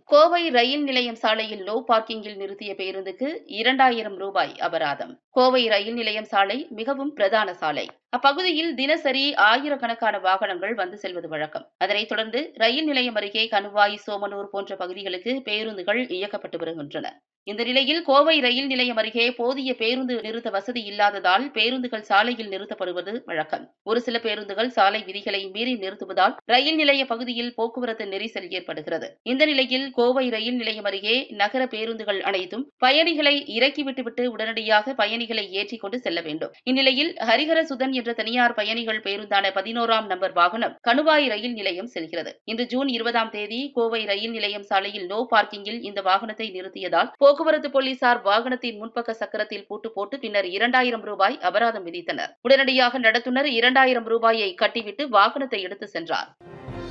கோவை ரயில் நிலையம் சாலையில் நோ பார்க்கிங்கில் நிறுத்திய பேருந்துக்கு ரூ. 2000 அபராதம். கோவை ரயில் நிலையம் சாலை மிகவும் பிரதான சாலை. அப்பகுதியில் தினசரி ஆயிரக்கணக்கான வாகனங்கள் வந்து செல்வது வழக்கம். அதனைத் தொடர்ந்து ரயில் நிலையம் அருகே கணுவாய், சோமனூர் போன்ற பகுதிகளுக்கு பேருந்துகள் இயக்கப்பட்டு வருகின்றன. இந்த நிலையில் கோவை ரயில் நிலையம் அருகே போதிய பேருந்து நிறுத்த வசதி இல்லாததால் பேருந்துகள் சாலையில் நிறுத்தப்படுவது வழக்கம். ஒரு சில பேருந்துகள் சாலை விதிகளை மீறி நிறுத்துவதால் ரயில் நிலைய பகுதியில் போக்குவரத்து நெரிசல் ஏற்படுகிறது. இந்த நிலையில் கோவை ரயில் நிலையம் அருகே நகர பேருந்துகள் அனைத்தும் பயணிகளை இறக்கிவிட்டுவிட்டு உடனடியாக பயணிகளை ஏற்றிக் கொண்டு செல்ல வேண்டும். இந்நிலையில் ஹரிஹர சுதன் என்ற தனியார் பயணிகள் பேருந்தான 11ஆம் நம்பர் வாகனம் கணுவாய் ரயில் நிலையம் செல்கிறது. இன்று ஜூன் 20ஆம் தேதி கோவை ரயில் நிலையம் சாலையில் நோ பார்க்கிங்கில் இந்த வாகனத்தை நிறுத்தியதால் போக்குவரத்து போலீசார் வாகனத்தின் முன்பக்க சக்கரத்தில் பூட்டு போட்டு பின்னர் ரூ. 2000 அபராதம் விதித்தனர். உடனடியாக நடத்துனர் ரூ. 2000 கட்டிவிட்டு வாகனத்தை எடுத்து சென்றார்.